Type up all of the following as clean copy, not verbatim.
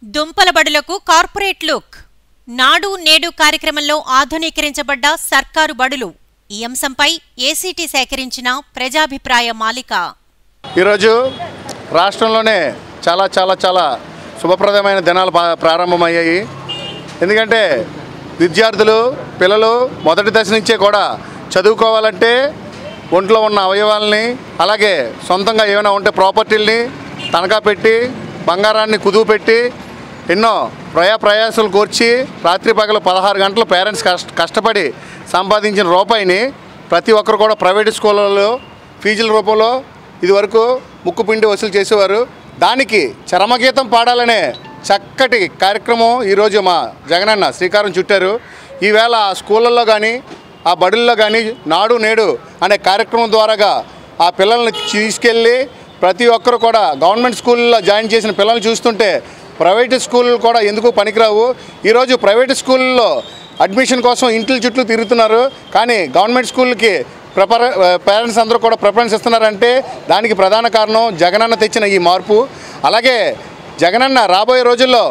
దుంపల బడులకు corporate look. నాడు నేడు కార్యక్రమంలో ఆధునీకరించబడ్డ సర్కారు బడులు. ఈ అంశంపై ఏసీటీ సేకరించిన ప్రజాభిప్రాయ మాలిక. ఈరోజు రాష్ట్రంలోనే చాలా చాలా చాలా శుభప్రదమైన దినాలు ప్రారంభమయ్యాయి. ఎందుకంటే విద్యార్థులు పిల్లలు మొదటి దశ నుంచే కూడా చదువుకోవాలంటే ఒంట్లో ఉన్న అవయవాలని అలాగే సొంతంగా ఏమైనా ఉంటే ప్రాపర్టీల్ని తనఖా పెట్టి బంగారాన్ని కుదువు పెట్టి ఎన్నో ప్రయాసాలు కోర్చి రాత్రి పగలు 16 గంటలు పేరెంట్స్ కష్టపడి సంపాదించిన రూపాయిని ప్రతి ఒక్కరు కూడా ప్రైవేట్ స్కూళ్ళలో ఫీజుల రూపంలో ఇదివరకు ముక్కు పిండి వసూలు చేసేవారు. దానికి చరమగీతం పాడాలనే చక్కటి కార్యక్రమం ఈరోజు మా జగనన్న శ్రీకారం చుట్టారు. ఈవేళ ఆ స్కూళ్ళల్లో కానీ ఆ బడుల్లో కానీ నాడు నేడు అనే కార్యక్రమం ద్వారాగా ఆ పిల్లల్ని తీసుకెళ్ళి ప్రతి ఒక్కరు కూడా గవర్నమెంట్ స్కూల్లో జాయిన్ చేసిన పిల్లల్ని చూస్తుంటే ప్రైవేట్ స్కూళ్ళు కూడా ఎందుకు పనికిరావు. ఈరోజు ప్రైవేట్ స్కూల్లో అడ్మిషన్ కోసం ఇంటి చుట్టూ తిరుగుతున్నారు. కానీ గవర్నమెంట్ స్కూల్కి పేరెంట్స్ అందరూ కూడా ప్రిఫరెన్స్ ఇస్తున్నారంటే దానికి ప్రధాన కారణం జగనన్న తెచ్చిన ఈ మార్పు. అలాగే జగనన్న రాబోయే రోజుల్లో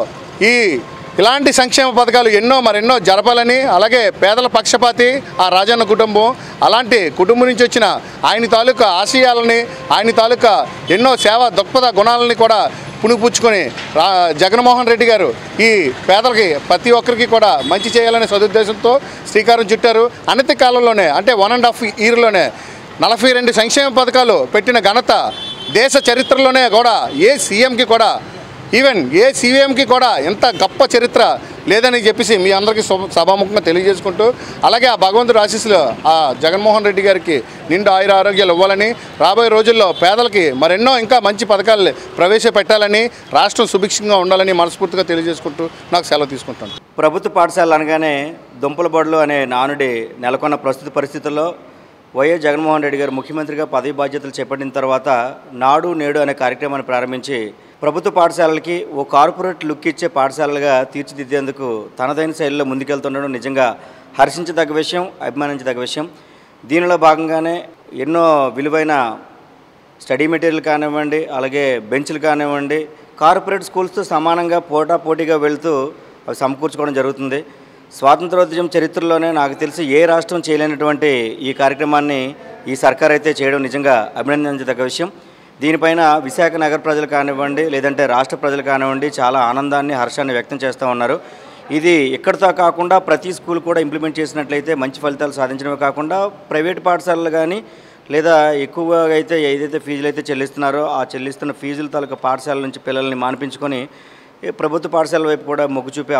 ఇలాంటి సంక్షేమ పథకాలు మరెన్నో జరపాలని, అలాగే పేదల పక్షపాతి ఆ రాజన్న కుటుంబం, అలాంటి కుటుంబం నుంచి వచ్చిన ఆయన తాలూకా ఆశయాలని ఆయన తాలూకా ఎన్నో సేవా దృక్పథ గుణాలని కూడా పుణిపుచ్చుకొని జగన్మోహన్ రెడ్డి గారు ఈ పేదలకి ప్రతి ఒక్కరికి కూడా మంచి చేయాలనే సదుద్దేశంతో శ్రీకారం చుట్టారు. అనతి కాలంలోనే అంటే 1.5 ఇయర్లోనే 42 సంక్షేమ పథకాలు పెట్టిన ఘనత దేశ చరిత్రలోనే కూడా ఏ సీఎంకి కూడా ఈవెన్ ఏ సీఎంకి కూడా ఎంత గొప్ప చరిత్ర లేదని చెప్పేసి మీ అందరికీ సభాముఖంగా తెలియజేసుకుంటూ, అలాగే ఆ భగవంతుడి ఆశీస్సులు ఆ జగన్మోహన్ రెడ్డి గారికి నిండు ఆయుర ఆరోగ్యాలు ఇవ్వాలని, రాబోయే రోజుల్లో పేదలకి మరెన్నో ఇంకా మంచి పథకాలు ప్రవేశపెట్టాలని, రాష్ట్రం సుభిక్షంగా ఉండాలని మనస్ఫూర్తిగా తెలియజేసుకుంటూ నాకు సెలవు తీసుకుంటాను. ప్రభుత్వ పాఠశాలలు అనగానే దుంపల బడులు అనే నానుడి నెలకొన్న ప్రస్తుత పరిస్థితుల్లో వైఎస్ జగన్మోహన్ రెడ్డి గారు ముఖ్యమంత్రిగా పదవి బాధ్యతలు చేపట్టిన తర్వాత నాడు నేడు అనే కార్యక్రమాన్ని ప్రారంభించి ప్రభుత్వ పాఠశాలలకి ఓ కార్పొరేట్ లుక్ ఇచ్చే పాఠశాలలుగా తీర్చిదిద్దేందుకు తనదైన శైలిలో ముందుకెళ్తుండడం నిజంగా హర్షించదగ్గ విషయం, అభిమానించదగ్గ విషయం. దీనిలో భాగంగానే ఎన్నో విలువైన స్టడీ మెటీరియల్ కానివ్వండి, అలాగే బెంచ్లు కానివ్వండి, కార్పొరేట్ స్కూల్స్తో సమానంగా పోటాపోటీగా వెళుతూ అవి సమకూర్చుకోవడం జరుగుతుంది. స్వాతంత్రోద్యమ చరిత్రలోనే నాకు తెలిసి ఏ రాష్ట్రం చేయలేనటువంటి ఈ కార్యక్రమాన్ని ఈ సర్కార్ అయితే చేయడం నిజంగా అభినందించదగ్గ విషయం. దీనిపైన విశాఖ నగర ప్రజలు కానివ్వండి, లేదంటే రాష్ట్ర ప్రజలు కానివ్వండి చాలా ఆనందాన్ని, హర్షాన్ని వ్యక్తం చేస్తూ ఉన్నారు. ఇది ఇక్కడితో కాకుండా ప్రతి స్కూల్ కూడా ఇంప్లిమెంట్ చేసినట్లయితే మంచి ఫలితాలు సాధించడమే కాకుండా ప్రైవేట్ పాఠశాలలు కానీ లేదా ఎక్కువగా అయితే ఏదైతే ఫీజులు అయితే చెల్లిస్తున్నారో ఆ చెల్లిస్తున్న ఫీజుల తాలూకా పాఠశాల నుంచి పిల్లల్ని మానిపించుకొని ప్రభుత్వ పాఠశాల వైపు కూడా మొగ్గు చూపే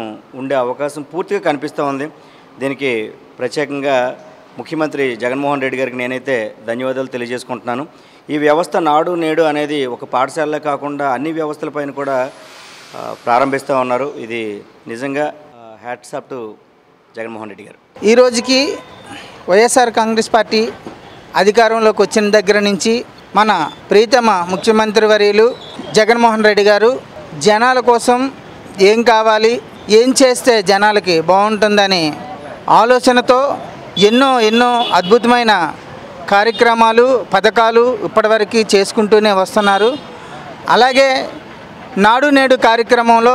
అవకాశం పూర్తిగా కనిపిస్తూ ఉంది. దీనికి ప్రత్యేకంగా ముఖ్యమంత్రి జగన్మోహన్ రెడ్డి గారికి నేనైతే ధన్యవాదాలు తెలియజేసుకుంటున్నాను. ఈ వ్యవస్థ నాడు నేడు అనేది ఒక పాఠశాలలే కాకుండా అన్ని వ్యవస్థలపైన కూడా ప్రారంభిస్తూ ఉన్నారు. ఇది నిజంగా hats off to Jaganmohan Reddy garu. ఈ రోజుకి వైఎస్ఆర్ కాంగ్రెస్ పార్టీ అధికారంలోకి వచ్చిన దగ్గర నుంచి మన ప్రీతమ ముఖ్యమంత్రి వర్యులు జగన్మోహన్ రెడ్డి గారు జనాల కోసం ఏం కావాలి, ఏం చేస్తే జనాలకి బాగుంటుందని ఆలోచనతో ఎన్నో అద్భుతమైన కార్యక్రమాలు, పథకాలు ఇప్పటివరకు చేసుకుంటూనే వస్తున్నారు. అలాగే నాడు నేడు కార్యక్రమంలో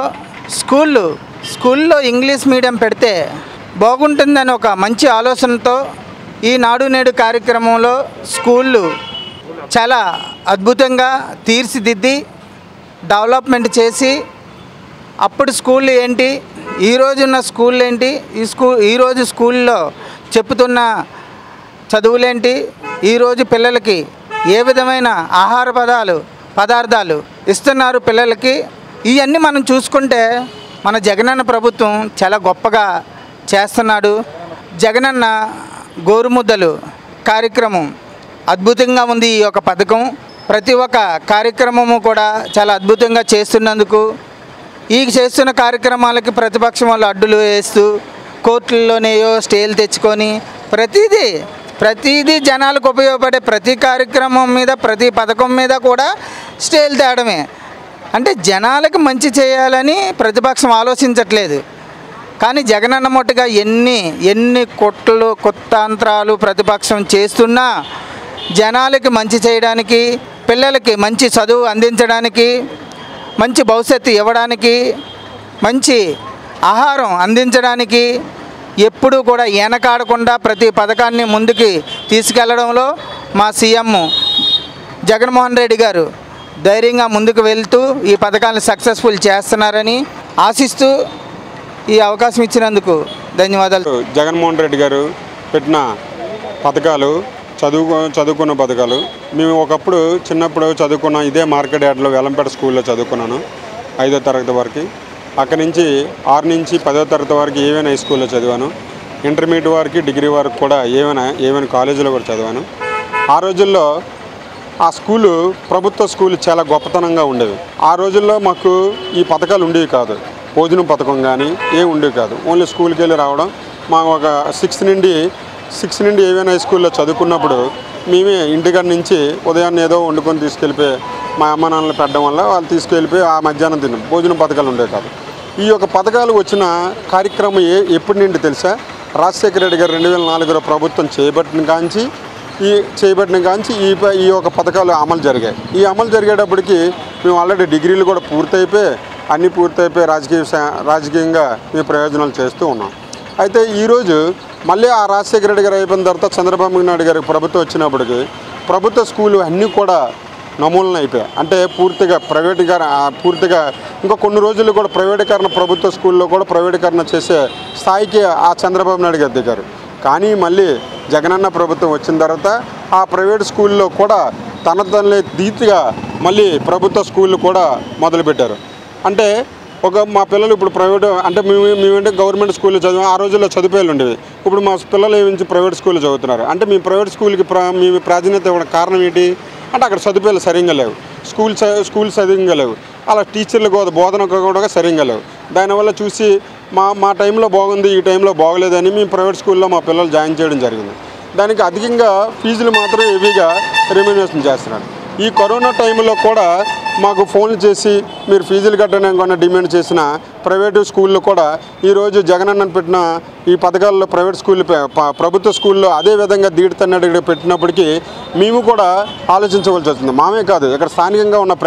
స్కూల్లో ఇంగ్లీష్ మీడియం పెడితే బాగుంటుందని ఒక మంచి ఆలోచనతో ఈ నాడు నేడు కార్యక్రమంలో స్కూళ్ళు చాలా అద్భుతంగా తీర్చిదిద్ది డెవలప్మెంట్ చేసి అప్పుడు స్కూళ్ళు ఏంటి, ఈరోజున్న స్కూళ్ళు ఏంటి, ఈరోజు స్కూల్లో చెప్పుతున్న చదువులేంటి, ఈరోజు పిల్లలకి ఏ విధమైన ఆహార పదార్థాలు ఇస్తున్నారు పిల్లలకి, ఇవన్నీ మనం చూసుకుంటే మన జగనన్న ప్రభుత్వం చాలా గొప్పగా చేస్తున్నాడు. జగనన్న గోరుముద్దలు కార్యక్రమం అద్భుతంగా ఉంది. ఈ యొక్క పథకం ప్రతి ఒక్క కార్యక్రమము కూడా చాలా అద్భుతంగా చేస్తున్నందుకు ఈ చేస్తున్న కార్యక్రమాలకి ప్రతిపక్షం వాళ్ళు అడ్డులు వేస్తూ కోర్టుల్లోనేయో స్టేలు తెచ్చుకొని ప్రతిదీ జనాలకు ఉపయోగపడే ప్రతి కార్యక్రమం మీద ప్రతి పథకం మీద కూడా స్టేలు తేవడమే. అంటే జనాలకు మంచి చేయాలని ప్రతిపక్షం ఆలోచించట్లేదు. కానీ జగనన్న మొట్టగా ఎన్ని కుట్టాంతరాలు ప్రతిపక్షం చేస్తున్నా జనాలకి మంచి చేయడానికి, పిల్లలకి మంచి చదువు అందించడానికి మంచి భవిష్యత్తు ఇవ్వడానికి, మంచి ఆహారం అందించడానికి ఎప్పుడూ కూడా వెనకాడకుండా ప్రతి పథకాన్ని ముందుకు తీసుకెళ్లడంలో మా సీఎం జగన్మోహన్ రెడ్డి గారు ధైర్యంగా ముందుకు వెళ్తూ ఈ పథకాలను సక్సెస్ఫుల్ చేస్తున్నారని ఆశిస్తూ ఈ అవకాశం ఇచ్చినందుకు ధన్యవాదాలు. జగన్మోహన్ రెడ్డి గారు పెట్టిన పథకాలు చదువుకున్న పథకాలు మేము ఒకప్పుడు చిన్నప్పుడు చదువుకున్న ఇదే మార్కెట్ యార్డ్లో వెల్లంపేట స్కూల్లో చదువుకున్నాను 5వ తరగతి వరకు. అక్కడి నుంచి 6 నుంచి 10వ తరగతి వరకు ఏవైనా హై స్కూల్లో చదివాను. ఇంటర్మీడియట్ వరకు డిగ్రీ వరకు కూడా ఏవైనా కాలేజీలో కూడా చదివాను. ఆ రోజుల్లో ఆ స్కూలు ప్రభుత్వ స్కూలు చాలా గొప్పతనంగా ఉండేవి. ఆ రోజుల్లో మాకు ఈ పథకాలు ఉండేవి కాదు. భోజనం పథకం కానీ ఏమి ఉండేవి కాదు. ఓన్లీ స్కూల్కి వెళ్ళి రావడం. మా ఒక 6 నుండి ఏవైనా హై స్కూల్లో చదువుకున్నప్పుడు మేమే ఇంటికాడ నుంచి ఉదయాన్నే ఏదో వండుకొని తీసుకెళ్ళిపోయి మా అమ్మ నాన్నలు పెట్టడం వల్ల వాళ్ళు తీసుకెళ్ళిపోయి ఆ మధ్యాహ్నం తిన్నాం. భోజనం పథకాలు ఉండేవి కాదు. ఈ యొక్క పథకాలు వచ్చిన కార్యక్రమం ఎప్పటి నుండి తెలుసా? రాజశేఖర రెడ్డి గారు 2004లో ప్రభుత్వం చేయబట్టిన కాంచి ఈ యొక్క పథకాలు అమలు జరిగాయి. ఈ అమలు జరిగేటప్పటికి మేము ఆల్రెడీ డిగ్రీలు కూడా అన్నీ పూర్తయిపోయి రాజకీయంగా మేము ప్రయోజనాలు చేస్తూ ఉన్నాం. అయితే ఈరోజు మళ్ళీ ఆ రాజశేఖర రెడ్డి గారు అయిపోయిన తర్వాత చంద్రబాబు నాయుడు గారికి ప్రభుత్వం వచ్చినప్పటికీ ప్రభుత్వ స్కూలు అన్నీ కూడా నమూలన అయిపోయాయి. అంటే పూర్తిగా ఇంకా కొన్ని రోజులు కూడా ప్రైవేటీకరణ, ప్రభుత్వ స్కూల్లో కూడా ప్రైవేటీకరణ చేసే స్థాయికి ఆ చంద్రబాబు నాయుడు గారు దిగారు. కానీ మళ్ళీ జగనన్న ప్రభుత్వం వచ్చిన తర్వాత ఆ ప్రైవేట్ స్కూల్లో కూడా తన రీతిగా మళ్ళీ ప్రభుత్వ స్కూళ్ళు కూడా మొదలుపెట్టారు. అంటే మా పిల్లలు ఇప్పుడు ప్రైవేటు అంటే మేమంటే గవర్నమెంట్ స్కూల్లో చదివాం. ఆ రోజుల్లో సదుపాయాలు ఉండేవి. ఇప్పుడు మా పిల్లలు ఏమించి ప్రైవేట్ స్కూల్లో చదువుతున్నారు. అంటే మేము ప్రైవేట్ స్కూల్కి మేము ప్రాధాన్యత ఇవ్వడం కారణం ఏంటి అంటే అక్కడ సదుపాయాలు సరిగ్గా లేవు, స్కూల్ సరిగ్గా లేవు, అలా టీచర్లు బోధన కూడా సరిగ్గా లేవు. దానివల్ల చూసి మా టైంలో బాగుంది, ఈ టైంలో బాగలేదని మేము ప్రైవేట్ స్కూల్లో మా పిల్లలు జాయిన్ చేయడం జరిగింది. దానికి అధికంగా ఫీజులు మాత్రం హెవీగా రెమ్యునరేషన్ చేస్తున్నారు. ఈ కరోనా టైంలో కూడా మాకు ఫోన్లు చేసి మీరు ఫీజులు కట్టడానికి డిమాండ్ చేసిన ప్రైవేటు స్కూళ్ళు కూడా ఈరోజు జగనన్న పెట్టిన ఈ పథకాల్లో ప్రైవేట్ స్కూళ్ళు ప్రభుత్వ స్కూల్లో అదేవిధంగా దీడితన్నట్టుగా పెట్టినప్పటికీ మేము కూడా ఆలోచించవలసి వస్తుంది. మామే కాదు, ఇక్కడ స్థానికంగా ఉన్న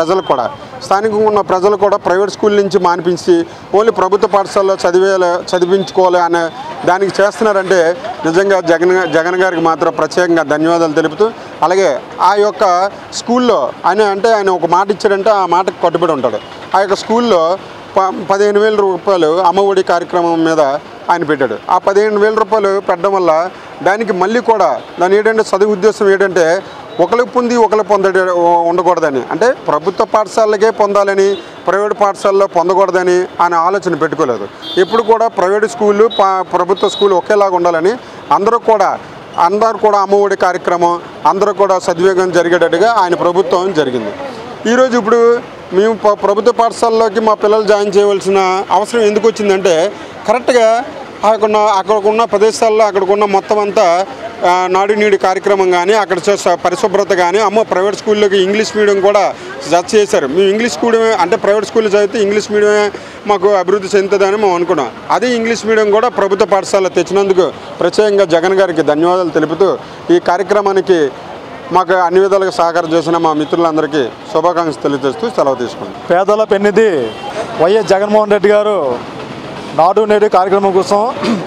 ప్రజలు కూడా ప్రైవేట్ స్కూల్ నుంచి మానిపించి ఓన్లీ ప్రభుత్వ పాఠశాలలో చదివించుకోవాలి అనే దానికి చేస్తున్నారంటే నిజంగా జగన్ గారికి మాత్రం ప్రత్యేకంగా ధన్యవాదాలు తెలుపుతూ, అలాగే ఆ యొక్క స్కూల్లో ఆయన ఒక మాట ఇచ్చాడంటే ఆ మాటకు కట్టుబడి ఉంటాడు. ఆ యొక్క స్కూల్లో 15,000 రూపాయలు అమ్మఒడి కార్యక్రమం మీద ఆయన పెట్టాడు. ఆ 15,000 రూపాయలు పెట్టడం వల్ల దానికి మళ్ళీ కూడా దాని ఏంటంటే చదువు ఉద్దేశం ఏంటంటే ఒకరికి పొంది ఒకరికి ఉండకూడదని, అంటే ప్రభుత్వ పాఠశాలకే పొందాలని ప్రైవేట్ పాఠశాలలో పొందకూడదని ఆయన ఆలోచన పెట్టుకోలేదు. ఎప్పుడు కూడా ప్రైవేట్ స్కూళ్ళు ప్రభుత్వ స్కూల్ ఒకేలాగా ఉండాలని అందరూ కూడా అమ్మఒడి కార్యక్రమం అందరూ కూడా సద్వినియోగం జరిగేటట్టుగా ఆయన ప్రభుత్వం జరిగింది. ఈరోజు ఇప్పుడు మేము ప్రభుత్వ పాఠశాలలోకి మా పిల్లలు జాయిన్ చేయవలసిన అవసరం ఎందుకు వచ్చిందంటే కరెక్ట్గా అక్కడికున్న ప్రదేశాల్లో అక్కడికున్న మొత్తం అంతా నాడు నేడు కార్యక్రమం కానీ అక్కడ పరిశుభ్రత కానీ ప్రైవేట్ స్కూల్లోకి ఇంగ్లీష్ మీడియం కూడా జత చేశారు. మేము ఇంగ్లీష్ మీడియమే అంటే ప్రైవేట్ స్కూల్లో చదివితే ఇంగ్లీష్ మీడియమే మాకు అభివృద్ధి చెందుతుందని మేము అనుకున్నాం. అదే ఇంగ్లీష్ మీడియం కూడా ప్రభుత్వ పాఠశాలలో తెచ్చినందుకు ప్రత్యేకంగా జగన్ గారికి ధన్యవాదాలు తెలుపుతూ ఈ కార్యక్రమానికి మాకు అన్ని విధాలుగా సహకారం చేసిన మా మిత్రులందరికీ శుభాకాంక్షలు తెలియజేస్తూ సెలవు తీసుకుంటాం. పేదల పెన్నిధి వైఎస్ జగన్మోహన్ రెడ్డి గారు నాడు నేడు కార్యక్రమం కోసం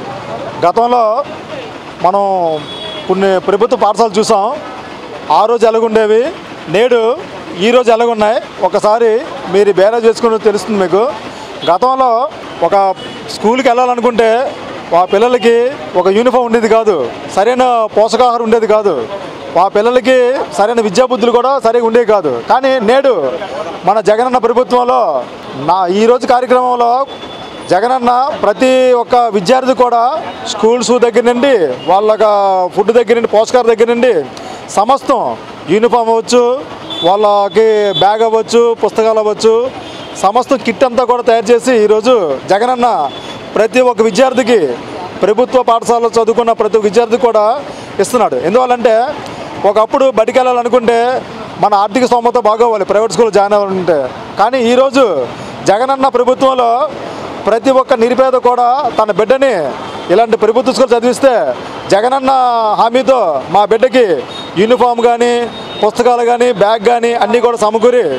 గతంలో మనం కొన్ని ప్రభుత్వ పాఠశాలలు చూసాం. ఆ రోజు ఎలాగుండేవి, నేడు ఈరోజు ఎలాగున్నాయి ఒకసారి మీరు బేరా చేసుకుని తెలుస్తుంది మీకు. గతంలో ఒక స్కూల్కి వెళ్ళాలనుకుంటే ఆ పిల్లలకి ఒక యూనిఫామ్ ఉండేది కాదు, సరైన పోషకాహారం ఉండేది కాదు, ఆ పిల్లలకి సరైన విద్యాబుద్ధులు కూడా సరిగా ఉండేవి కాదు. కానీ నేడు మన జగనన్న ప్రభుత్వంలో ఈరోజు కార్యక్రమంలో జగనన్న ప్రతి ఒక్క విద్యార్థి కూడా స్కూల్స్ దగ్గర నుండి వాళ్ళ ఫుడ్ దగ్గర నుండి పోషకాహారం దగ్గర నుండి సమస్తం యూనిఫామ్ అవ్వచ్చు, వాళ్ళకి బ్యాగ్ అవ్వచ్చు, పుస్తకాలు అవ్వచ్చు, సమస్తం కిట్ అంతా కూడా తయారు చేసి ఈరోజు జగనన్న ప్రతి ఒక్క విద్యార్థికి ప్రభుత్వ పాఠశాలలో చదువుకున్న ప్రతి ఒక్క విద్యార్థి కూడా ఇస్తున్నాడు. ఎందువల్లంటే ఒకప్పుడు బడికి వెళ్ళాలనుకుంటే మన ఆర్థిక స్తోమత బాగోవాలి ప్రైవేట్ స్కూల్లో జాయిన్ అవ్వాలంటే. కానీ ఈరోజు జగనన్న ప్రభుత్వంలో ప్రతి ఒక్క నిరుపేద కూడా తన బిడ్డని ఇలాంటి ప్రభుత్వ స్కూల్ చదివిస్తే జగనన్న హామీతో మా బిడ్డకి యూనిఫామ్ కానీ పుస్తకాలు కానీ బ్యాగ్ కానీ అన్నీ కూడా సమకూరి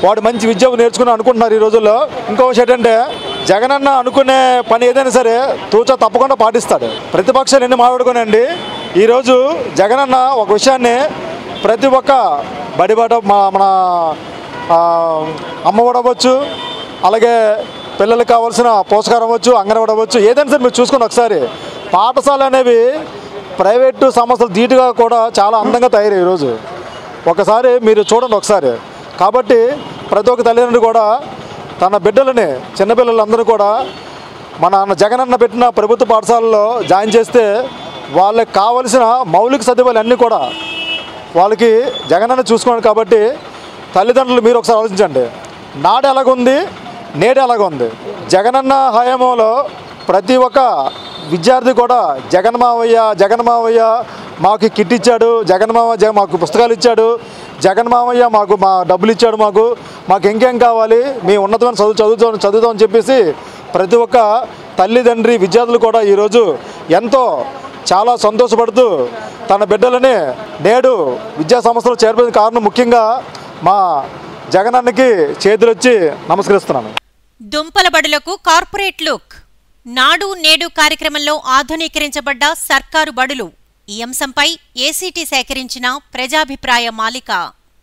వాడు మంచి విద్య నేర్చుకుని అనుకుంటున్నారు ఈ రోజుల్లో. ఇంకో విషయం ఏంటంటే జగనన్న అనుకునే పని ఏదైనా సరే తూచా తప్పకుండా పాటిస్తాడు. ప్రతిపక్షాలు ఎన్ని మాట్లాడుకోనండి, ఈరోజు జగనన్న ఒక విషయాన్ని ప్రతి ఒక్క బడిబాట మన అమ్మఒడి అవ్వచ్చు, అలాగే పిల్లలకు కావాల్సిన పోషకారం అవ్వచ్చు, అంగన్వాడీ అవ్వచ్చు, ఏదైనా సరే మీరు చూసుకుని ఒకసారి పాఠశాల అనేవి ప్రైవేటు సంస్థలు ధీటుగా కూడా చాలా అందంగా తయారయ్యాయి ఈరోజు. ఒకసారి మీరు చూడండి ఒకసారి. కాబట్టి ప్రతి ఒక్క తల్లిదండ్రులు కూడా తన బిడ్డలని చిన్నపిల్లలందరూ కూడా మన జగనన్న పెట్టిన ప్రభుత్వ పాఠశాలలో జాయిన్ చేస్తే వాళ్ళకి కావలసిన మౌలిక సదుపాయాలు అన్నీ కూడా వాళ్ళకి జగనన్న చూసుకోండి. కాబట్టి తల్లిదండ్రులు మీరు ఒకసారి ఆలోచించండి, నాడు ఎలాగుంది నేడు ఎలాగుంది. జగనన్న హయాంలో ప్రతి ఒక్క విద్యార్థి కూడా జగన్మావయ్య మాకు కిట్ ఇచ్చాడు, జగన్మావయ్య మాకు పుస్తకాలు ఇచ్చాడు, జగన్మావయ్య మాకు డబ్బులు ఇచ్చాడు, మాకు ఇంకేం కావాలి, మీ ఉన్నతమైన చదువుతామని చెప్పేసి ప్రతి ఒక్క తల్లిదండ్రి విద్యార్థులు కూడా ఈరోజు ఎంతో చాలా సంతోషపడుతూ తన బిడ్డలని నేడు విద్యా సంస్థలో చేర్పడిన కారణం ముఖ్యంగా మా జగనన్నకి చేతులొచ్చి నమస్కరిస్తున్నాను. దుంపల బడులకు కార్పొరేట్ లుక్. నాడు నేడు కార్యక్రమంలో ఆధునీకరించబడ్డ సర్కారు బడులు. ఈ అంశంపై ఏసీటీ సేకరించిన ప్రజాభిప్రాయ మాలిక.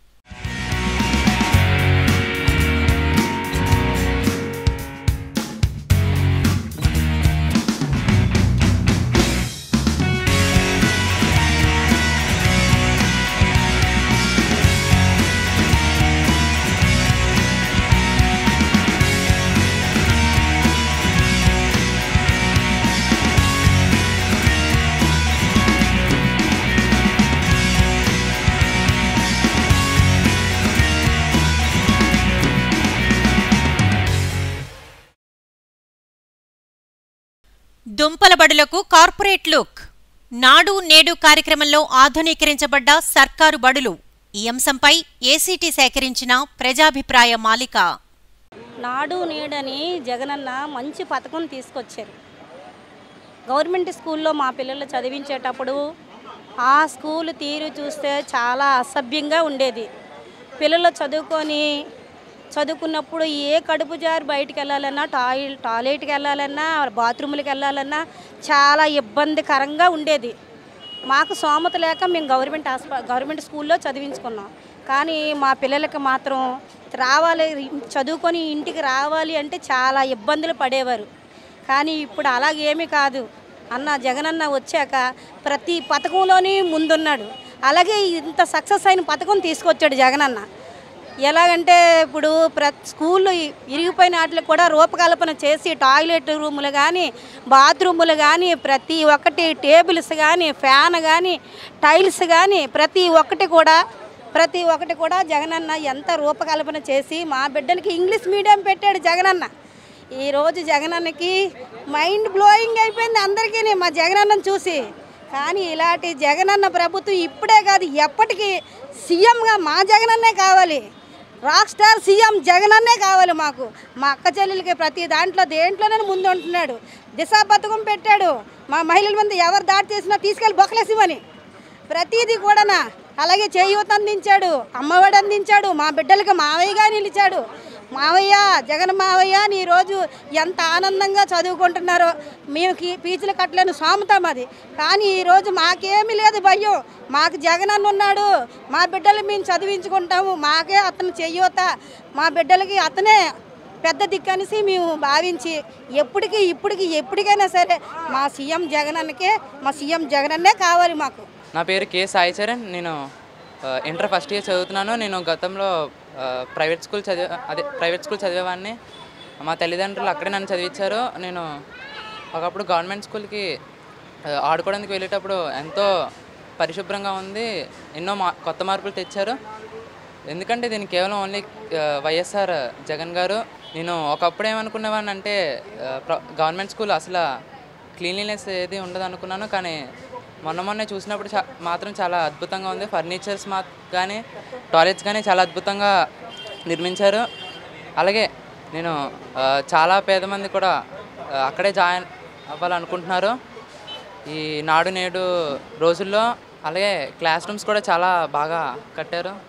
దుంపల బడులకు కార్పొరేట్ లుక్. నాడు నేడు కార్యక్రమంలో ఆధునీకరించబడ్డ సర్కారు బడులు. ఈ అంశంపై ఏసీటీ సేకరించిన ప్రజాభిప్రాయ మాలిక. నాడు నేడని జగనన్న మంచి పథకం తీసుకొచ్చారు. గవర్నమెంట్ స్కూల్లో మా పిల్లలు చదివించేటప్పుడు ఆ స్కూల్ తీరు చూస్తే చాలా అసభ్యంగా ఉండేది. పిల్లలు చదువుకున్నప్పుడు ఏ కడుపు జారి బయటికి వెళ్ళాలన్నా, టాయిలెట్కి వెళ్ళాలన్నా, బాత్రూములకి వెళ్ళాలన్నా చాలా ఇబ్బందికరంగా ఉండేది. మాకు స్తోమత లేక మేము గవర్నమెంట్ స్కూల్లో చదివించుకున్నాం. కానీ మా పిల్లలకి మాత్రం చదువుకొని ఇంటికి రావాలి అంటే చాలా ఇబ్బందులు పడేవారు. కానీ ఇప్పుడు అలాగేమీ కాదు. జగనన్న వచ్చాక ప్రతి పథకంలోని ముందున్నాడు. అలాగే ఇంత సక్సెస్ అయిన పథకం తీసుకొచ్చాడు జగనన్న. ఎలాగంటే ఇప్పుడు స్కూళ్ళు ఇరిగిపోయిన వాటికి కూడా రూపకల్పన చేసి టాయిలెట్ రూములు కానీ, బాత్రూములు కానీ, ప్రతి ఒక్కటి టేబుల్స్ కానీ, ఫ్యాన్ కానీ, టైల్స్ కానీ ప్రతి ఒక్కటి కూడా జగనన్న ఎంత రూపకల్పన చేసి మా బిడ్డలకి ఇంగ్లీష్ మీడియం పెట్టాడు జగనన్న. ఈరోజు జగనన్నకి మైండ్ బ్లోయింగ్ అయిపోయింది అందరికీ మా జగనన్నను చూసి. కానీ ఇలాంటి జగనన్న ప్రభుత్వం ఇప్పుడే కాదు ఎప్పటికీ సీఎంగా మా జగనన్నే కావాలి. రాక్ స్టార్ సీఎం జగనన్నే కావాలి మాకు. మా అక్క చెల్లెలకి ప్రతి దేంట్లోనే ముందు ఉంటున్నాడు. దిశ పథకం పెట్టాడు. మా మహిళల మంది ఎవరు దాడి చేసినా తీసుకెళ్ళి బొక్కలేసిమని ప్రతిదీ కూడానా. అలాగే చేయూత అందించాడు, అమ్మఒడి అందించాడు, మా బిడ్డలకి మావయ్యగా నిలిచాడు. మావయ్య జగన్ మావయ్య అని ఈరోజు ఎంత ఆనందంగా చదువుకుంటున్నారో. మేము ఫీజులు కట్టలేని స్తోమత మాది. కానీ ఈరోజు మాకేమీ లేదు భయం. మాకు జగనన్న ఉన్నాడు. మా బిడ్డలు మేము చదివించుకుంటాము. మాకే అతను చేయూత, మా బిడ్డలకి అతనే పెద్ద దిక్కనేసి మేము భావించి ఎప్పటికైనా సరే మా సీఎం జగనన్నే కావాలి మాకు. నా పేరు కే సాయి చరణ్. నేను ఇంటర్ ఫస్ట్ ఇయర్ చదువుతున్నాను. నేను గతంలో ప్రైవేట్ స్కూల్ చదివేవాడిని. మా తల్లిదండ్రులు అక్కడే నన్ను చదివించారు. నేను ఒకప్పుడు గవర్నమెంట్ స్కూల్కి ఆడుకోవడానికి వెళ్ళేటప్పుడు ఎంతో పరిశుభ్రంగా ఉంది. ఎన్నో కొత్త మార్పులు తెచ్చారు. ఎందుకంటే దీనికి కేవలం ఓన్లీ వైఎస్ఆర్ జగన్ గారు. నేను ఒకప్పుడు ఏమనుకునేవాడిని అంటే గవర్నమెంట్ స్కూల్ అసలు క్లీన్లీనెస్ ఏది ఉండదు అనుకున్నాను. కానీ మొన్నే చూసినప్పుడు మాత్రం చాలా అద్భుతంగా ఉంది. ఫర్నిచర్స్ కానీ టాయిలెట్స్ కానీ చాలా అద్భుతంగా నిర్మించారు. అలాగే నేను చాలా పేద మంది కూడా అక్కడే జాయిన్ అవ్వాలనుకుంటున్నారు ఈ నాడు నేడు రోజుల్లో. అలాగే క్లాస్ రూమ్స్ కూడా చాలా బాగా కట్టారు.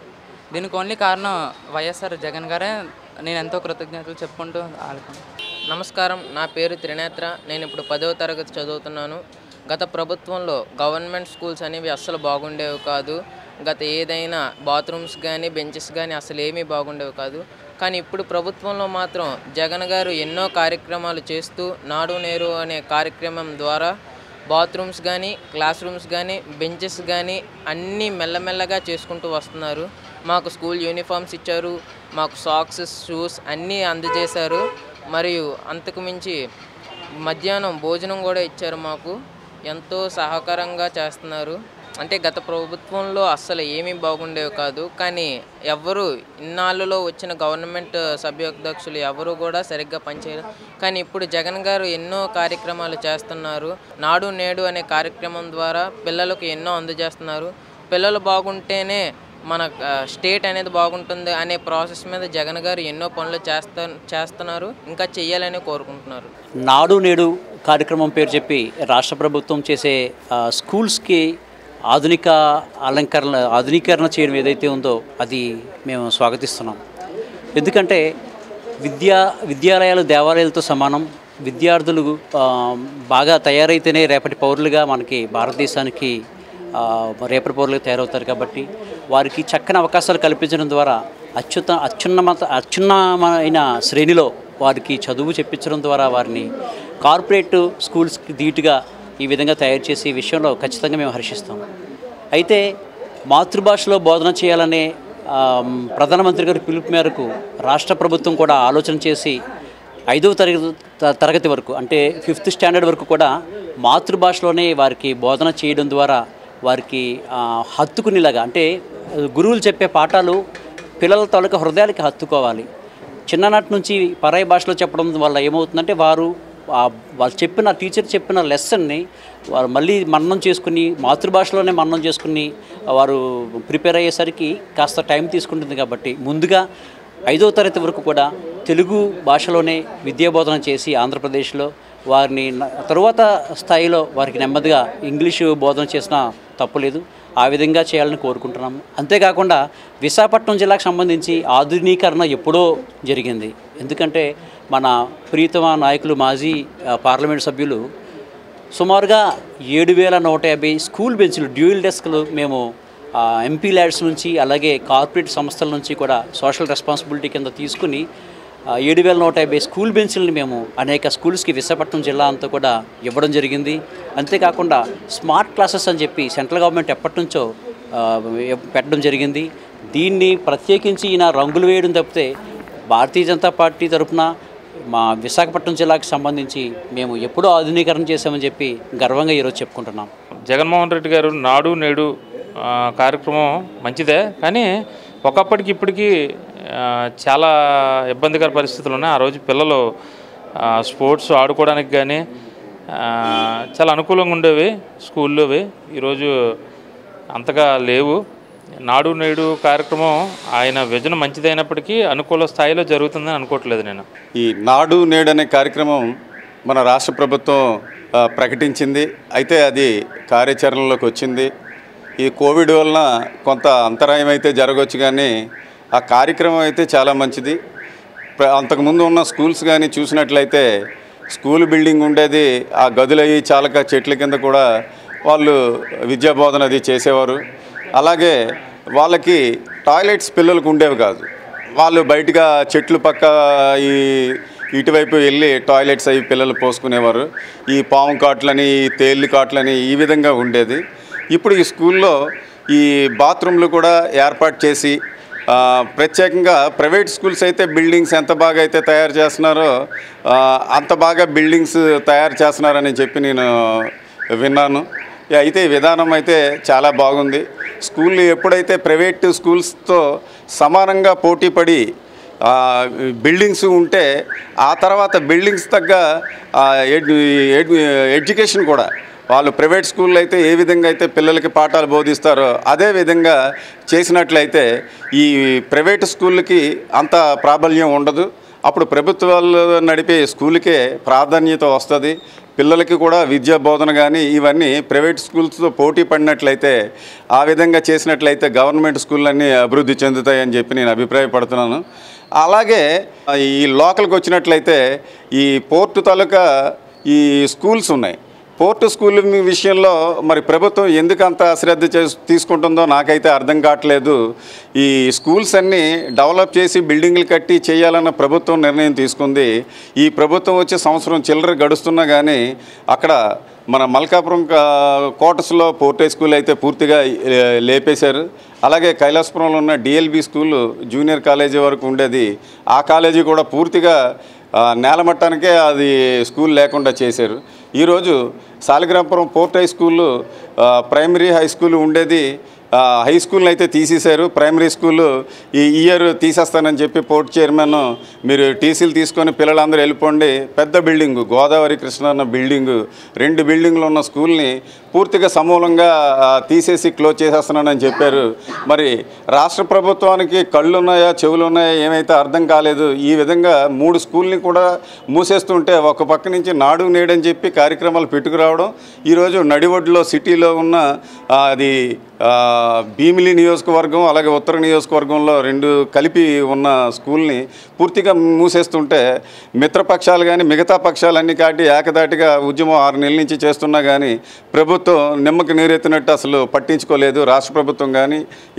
దీనికి ఓన్లీ కారణం వైఎస్ఆర్ జగన్ గారే. నేను ఎంతో కృతజ్ఞతలు చెప్పుకుంటూ ఆడుకున్నాను. నమస్కారం, నా పేరు త్రినేత్ర. నేను ఇప్పుడు 10వ తరగతి చదువుతున్నాను. గత ప్రభుత్వంలో గవర్నమెంట్ స్కూల్స్ అనేవి అస్సలు బాగుండేవి కాదు. గత ఏదైనా బాత్రూమ్స్ కానీ బెంచెస్ కానీ అసలు ఏమీ బాగుండేవి కాదు. కానీ ఇప్పుడు ప్రభుత్వంలో మాత్రం జగన్ గారు ఎన్నో కార్యక్రమాలు చేస్తూ నాడు నేడు అనే కార్యక్రమం ద్వారా బాత్రూమ్స్ కానీ క్లాస్ రూమ్స్ కానీ బెంచెస్ కానీ అన్నీ మెల్లమెల్లగా చేసుకుంటూ వస్తున్నారు. మాకు స్కూల్ యూనిఫామ్స్ ఇచ్చారు, మాకు సాక్స్ షూస్ అన్నీ అందజేశారు. మరియు అంతకు మించి మధ్యాహ్నం భోజనం కూడా ఇచ్చారు. మాకు ఎంతో సహకారంగా చేస్తున్నారు. అంటే గత ప్రభుత్వంలో అస్సలు ఏమీ బాగుండేవి కాదు. కానీ ఎవరు ఇన్నాళ్ళలో వచ్చిన గవర్నమెంట్ సభ్యాధ్యక్షులు ఎవరు కూడా సరిగ్గా పనిచేయరు. కానీ ఇప్పుడు జగన్ గారు ఎన్నో కార్యక్రమాలు చేస్తున్నారు. నాడు నేడు అనే కార్యక్రమం ద్వారా పిల్లలకు ఎన్నో అందజేస్తున్నారు. పిల్లలు బాగుంటేనే మన స్టేట్ అనేది బాగుంటుంది అనే ప్రాసెస్ మీద జగన్ గారు ఎన్నో పనులు చేస్తున్నారు, ఇంకా చెయ్యాలని కోరుకుంటున్నారు. నాడు నేడు కార్యక్రమం పేరు చెప్పి రాష్ట్ర ప్రభుత్వం చేసే స్కూల్స్కి ఆధునీకరణ చేయడం ఏదైతే ఉందో అది మేము స్వాగతిస్తున్నాం. ఎందుకంటే విద్యాలయాలు దేవాలయాలతో సమానం. విద్యార్థులు బాగా తయారైతేనే రేపటి పౌరులుగా మనకి భారతదేశానికి రేపటి పౌరులుగా తయారవుతారు. కాబట్టి వారికి చక్కని అవకాశాలు కల్పించడం ద్వారా అత్యున్నమైన శ్రేణిలో వారికి చదువు చెప్పించడం ద్వారా వారిని కార్పొరేట్ స్కూల్స్కి ధీటుగా ఈ విధంగా తయారు చేసే విషయంలో ఖచ్చితంగా మేము హర్షిస్తాం. అయితే మాతృభాషలో బోధన చేయాలనే ప్రధానమంత్రి గారి పిలుపు మేరకు రాష్ట్ర ప్రభుత్వం కూడా ఆలోచన చేసి 5వ తరగతి వరకు అంటే 5th స్టాండర్డ్ వరకు కూడా మాతృభాషలోనే వారికి బోధన చేయడం ద్వారా వారికి హత్తుకునేలాగా, అంటే గురువులు చెప్పే పాఠాలు పిల్లల తాలూకా హృదయాలకి హత్తుకోవాలి. చిన్ననాటి నుంచి పరాయి భాషలో చెప్పడం వల్ల ఏమవుతుందంటే వాళ్ళు టీచర్ చెప్పిన లెసన్ని వారు మళ్ళీ మననం చేసుకుని మాతృభాషలోనే మననం చేసుకుని వారు ప్రిపేర్ అయ్యేసరికి కాస్త టైం తీసుకుంటుంది. కాబట్టి ముందుగా 5వ తరగతి వరకు కూడా తెలుగు భాషలోనే విద్యాబోధన చేసి ఆంధ్రప్రదేశ్లో వారిని తరువాత స్థాయిలో వారికి నెమ్మదిగా ఇంగ్లీషు బోధన చేసినా తప్పులేదు. ఆ విధంగా చేయాలని కోరుకుంటున్నాము. అంతేకాకుండా విశాఖపట్నం జిల్లాకు సంబంధించి ఆధునీకరణ ఎప్పుడో జరిగింది. ఎందుకంటే మన ప్రీతమ నాయకులు మాజీ పార్లమెంట్ సభ్యులు సుమారుగా 7,150 స్కూల్ బెంచ్లు డ్యూయల్ డెస్క్లు మేము ఎంపీ ల్యాడ్స్ నుంచి అలాగే కార్పొరేట్ సంస్థల నుంచి కూడా సోషల్ రెస్పాన్సిబిలిటీ కింద తీసుకుని 7,150 స్కూల్ బెంచ్లని మేము అనేక స్కూల్స్కి విశాఖపట్నం జిల్లా అంతా కూడా ఇవ్వడం జరిగింది. అంతేకాకుండా స్మార్ట్ క్లాసెస్ అని చెప్పి సెంట్రల్ గవర్నమెంట్ ఎప్పటి నుంచో పెట్టడం జరిగింది. దీన్ని ప్రత్యేకించి ఈయన రంగులు వేయడం తప్పితే భారతీయ జనతా పార్టీ తరఫున మా విశాఖపట్నం జిల్లాకు సంబంధించి మేము ఎప్పుడూ ఆధునీకరణ చేశామని చెప్పి గర్వంగా ఈరోజు చెప్పుకుంటున్నాం. జగన్మోహన్ రెడ్డి గారు నాడు నేడు కార్యక్రమం మంచిదే, కానీ ఒకప్పటికి ఇప్పటికీ చాలా ఇబ్బందికర పరిస్థితులు ఉన్నాయి. ఆ రోజు పిల్లలు స్పోర్ట్స్ ఆడుకోవడానికి కానీ చాలా అనుకూలంగా ఉండేవి స్కూల్లోవి. ఈరోజు అంతగా లేవు. నాడు నేడు కార్యక్రమం ఆయన విజన్ మంచిదైనప్పటికీ అనుకూల స్థాయిలో జరుగుతుందని అనుకోవట్లేదు నేను. ఈ నాడు నేడు అనే కార్యక్రమం మన రాష్ట్ర ప్రభుత్వం ప్రకటించింది. అయితే అది కార్యాచరణలోకి వచ్చింది. ఈ కోవిడ్ వలన కొంత అంతరాయం అయితే జరగవచ్చు, కానీ ఆ కార్యక్రమం అయితే చాలా మంచిది. అంతకుముందు ఉన్న స్కూల్స్ కానీ చూసినట్లయితే స్కూల్ బిల్డింగ్ ఉండేది, ఆ గదులు అయ్యి చాలక చెట్ల కింద కూడా వాళ్ళు విద్యాబోధన అది చేసేవారు. అలాగే వాళ్ళకి టాయిలెట్స్ పిల్లలకు ఉండేవి కాదు. వాళ్ళు బయటగా చెట్లు పక్క ఇటువైపు వెళ్ళి టాయిలెట్స్ అవి పిల్లలు పోసుకునేవారు. ఈ పాము కాట్లని తేళ్ళు కాట్లని ఈ విధంగా ఉండేది. ఇప్పుడు ఈ స్కూల్లో ఈ బాత్రూమ్లు కూడా ఏర్పాటు చేసి ప్రత్యేకంగా ప్రైవేట్ స్కూల్స్ అయితే బిల్డింగ్స్ ఎంత బాగా అయితే తయారు చేస్తున్నారో అంత బాగా బిల్డింగ్స్ తయారు చేస్తున్నారని చెప్పి నేను విన్నాను. అయితే ఈ విధానం అయితే చాలా బాగుంది. స్కూళ్ళు ఎప్పుడైతే ప్రైవేట్ స్కూల్స్తో సమానంగా పోటీపడి బిల్డింగ్స్ ఉంటే ఆ తర్వాత బిల్డింగ్స్ తగ్గ ఎడ్యుకేషన్ కూడా వాళ్ళు ప్రైవేట్ స్కూల్లో అయితే ఏ విధంగా అయితే పిల్లలకి పాఠాలు బోధిస్తారో అదే విధంగా చేసినట్లయితే ఈ ప్రైవేట్ స్కూళ్ళకి అంత ప్రాబల్యం ఉండదు. అప్పుడు ప్రభుత్వాలు నడిపే స్కూల్కే ప్రాధాన్యత వస్తుంది. పిల్లలకి కూడా విద్యా బోధన కానీ ఇవన్నీ ప్రైవేట్ స్కూల్స్తో పోటీ పడినట్లయితే, ఆ విధంగా చేసినట్లయితే గవర్నమెంట్ స్కూళ్ళన్నీ అభివృద్ధి చెందుతాయని చెప్పి నేను అభిప్రాయపడుతున్నాను. అలాగే ఈ లోకల్కి వచ్చినట్లయితే ఈ పోర్టు తాలూకా ఈ స్కూల్స్ ఉన్నాయి. పోర్టు స్కూల్ విషయంలో మరి ప్రభుత్వం ఎందుకు అంత అశ్రద్ధ తీసుకుంటుందో నాకైతే అర్థం కావట్లేదు. ఈ స్కూల్స్ అన్నీ డెవలప్ చేసి బిల్డింగ్లు కట్టి చేయాలన్న ప్రభుత్వం నిర్ణయం తీసుకుంది. ఈ ప్రభుత్వం వచ్చే సంవత్సరం చిల్లర గడుస్తున్నా కానీ అక్కడ మన మల్కాపురం కోటస్లో పోర్ట్ స్కూల్ అయితే పూర్తిగా లేపేశారు. అలాగే కైలాసపురంలో ఉన్న డిఎల్బి స్కూల్ జూనియర్ కాలేజీ వరకు ఉండేది, ఆ కాలేజీ కూడా పూర్తిగా నేలమట్టానికే అది స్కూల్ లేకుండా చేశారు. ఈరోజు Saligramapuram port high school primary high school ఉండేది, హై స్కూల్ని అయితే తీసేశారు. ప్రైమరీ స్కూలు ఈ ఇయర్ తీసేస్తానని చెప్పి పోర్ట్ చైర్మన్ మీరు టీసీలు తీసుకొని పిల్లలందరూ వెళ్ళిపోండి, పెద్ద బిల్డింగు గోదావరి కృష్ణ అన్న బిల్డింగు 2 బిల్డింగ్లు ఉన్న స్కూల్ని పూర్తిగా సమూలంగా తీసేసి క్లోజ్ చేసేస్తున్నానని చెప్పారు. మరి రాష్ట్ర ప్రభుత్వానికి కళ్ళు ఉన్నాయా చెవులు ఉన్నాయా ఏమైతే అర్థం కాలేదు. ఈ విధంగా 3 స్కూల్ని కూడా మూసేస్తుంటే ఒక పక్క నుంచి నాడు నేడు అని చెప్పి కార్యక్రమాలు పెట్టుకురావడం, ఈరోజు నడివొడ్లో సిటీలో ఉన్న అది భీమిలి నియోజకవర్గం అలాగే ఉత్తర నియోజకవర్గంలో 2 కలిపి ఉన్న స్కూల్ని పూర్తిగా మూసేస్తుంటే మిత్రపక్షాలు కానీ మిగతా పక్షాలన్నీ కాటి ఏకదాటిగా ఉద్యమం 6 నెలల నుంచి చేస్తున్నా కానీ ప్రభుత్వం నిమ్మకి నీరెత్తినట్టు అసలు పట్టించుకోలేదు. రాష్ట్ర ప్రభుత్వం కానీ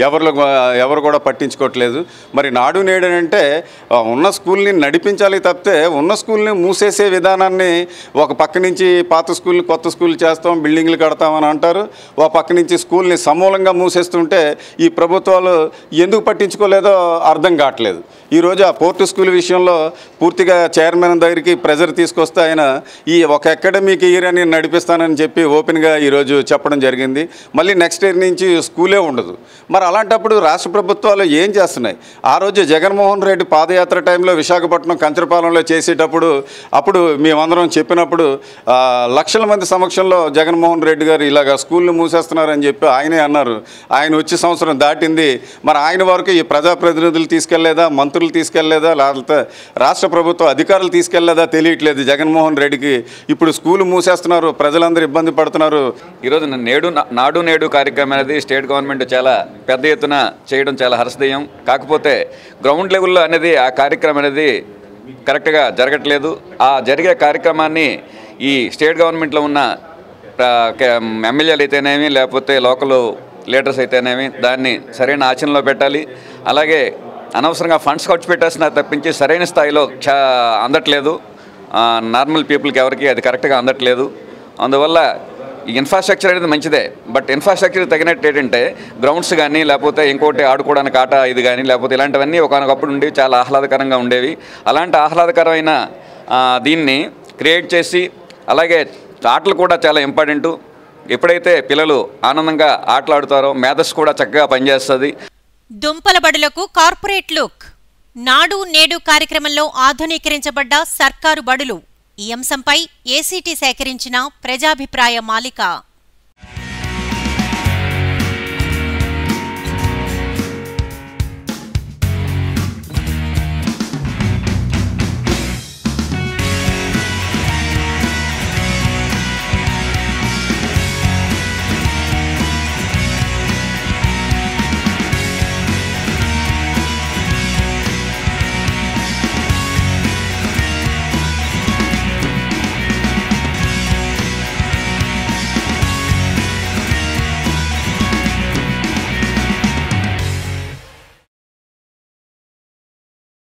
ఎవరు కూడా పట్టించుకోవట్లేదు. మరి నాడు నేడు అంటే ఉన్న స్కూల్ని నడిపించాలి తప్పితే ఉన్న స్కూల్ని మూసేసే విధానాన్ని ఒక పక్క నుంచి పాత స్కూల్ని కొత్త స్కూల్ చేస్తాం, బిల్డింగ్లు కడతామని అంటారు. ఒక పక్క నుంచి స్కూల్ని సమూలంగా మూసేస్తుంటే ఈ ప్రభుత్వాలు ఎందుకు పట్టించుకోలేదో అర్థం కావట్లేదు. ఈరోజు ఆ పోర్టు స్కూల్ విషయంలో పూర్తిగా చైర్మన్ దగ్గరికి ప్రెజర్ తీసుకొస్తే ఆయన ఈ ఒక అకాడమిక్ ఇయర్ అని నడిపిస్తానని చెప్పి ఓపెన్గా ఈరోజు చెప్పడం జరిగింది. మళ్ళీ నెక్స్ట్ ఇయర్ నుంచి స్కూలే ఉండదు. మరి అలాంటప్పుడు రాష్ట్ర ప్రభుత్వాలు ఏం చేస్తున్నాయి? ఆ రోజు జగన్మోహన్ రెడ్డి పాదయాత్ర టైంలో విశాఖపట్నం కంచరపాలెంలో చేసేటప్పుడు అప్పుడు మేమందరం చెప్పినప్పుడు లక్షల మంది సమక్షంలో జగన్మోహన్ రెడ్డి గారు ఇలాగ స్కూల్ని మూసేస్తున్నారని చెప్పి ఆయనే అన్నారు. ఆయన వచ్చే సంవత్సరం దాటింది. మరి ఆయన వరకు ఈ ప్రజాప్రతినిధులు తీసుకెళ్లేదా, మంత్రులు తీసుకెళ్లేదా, లేకపోతే రాష్ట్ర ప్రభుత్వ అధికారులు తీసుకెళ్లేదా తెలియట్లేదు జగన్మోహన్ రెడ్డికి. ఇప్పుడు స్కూల్ మూసేస్తున్నారు, ప్రజలందరూ ఇబ్బంది పడుతున్నారు. ఈరోజు నాడు నేడు కార్యక్రమం అనేది స్టేట్ గవర్నమెంట్ చాలా పెద్ద ఎత్తున చేయడం చాలా హర్షదీయం. కాకపోతే గ్రౌండ్ లెవెల్లో అనేది ఆ కార్యక్రమం అనేది కరెక్ట్గా జరగట్లేదు. ఆ జరిగే కార్యక్రమాన్ని ఈ స్టేట్ గవర్నమెంట్లో ఉన్న ఎమ్మెల్యేలు అయితేనేమి లేకపోతే లోకల్ లీడర్స్ అయితేనేమి దాన్ని సరైన ఆచరణలో పెట్టాలి. అలాగే అనవసరంగా ఫండ్స్ ఖర్చు పెట్టేసిన తప్పించి సరైన స్థాయిలో అందట్లేదు. నార్మల్ పీపుల్కి ఎవరికి అది కరెక్ట్గా అందట్లేదు. అందువల్ల ఈ ఇన్ఫ్రాస్ట్రక్చర్ అనేది మంచిదే, బట్ ఇన్ఫ్రాస్ట్రక్చర్ తగినట్టు ఏంటంటే గ్రౌండ్స్ కానీ లేకపోతే ఇంకోటి ఆడుకోవడానికి ఆట ఇది కానీ లేకపోతే ఇలాంటివన్నీ ఒకనొకప్పుడు ఉండి చాలా ఆహ్లాదకరంగా ఉండేవి. అలాంటి ఆహ్లాదకరమైన దీన్ని క్రియేట్ చేసి అలాగే ఆటలు కూడా చాలా ఇంపార్టెంటు. ఎప్పుడైతే పిల్లలు ఆనందంగా ఆటలాడుతారో మేధస్సు కూడా చక్కగా పనిచేస్తుంది. దుంపల బడులకు కార్పొరేట్ లుక్. నాడు నేడు కార్యక్రమంలో ఆధునీకరించబడ్డ సర్కారు బడులు. ఈ అంశంపై ఏసీటీ సేకరించిన ప్రజాభిప్రాయ మాలిక.